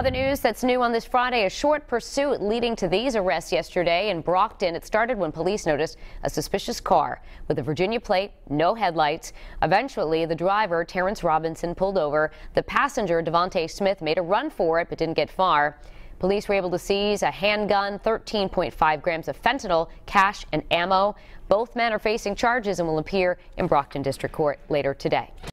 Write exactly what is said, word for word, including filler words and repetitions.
Other news that's new on this Friday, a short pursuit leading to these arrests yesterday in Brockton. It started when police noticed a suspicious car with a Virginia plate, no headlights. Eventually, the driver, Terrence Robinson, pulled over. The passenger, Devontae Smith, made a run for it but didn't get far. Police were able to seize a handgun, thirteen point five grams of fentanyl, cash, and ammo. Both men are facing charges and will appear in Brockton District Court later today.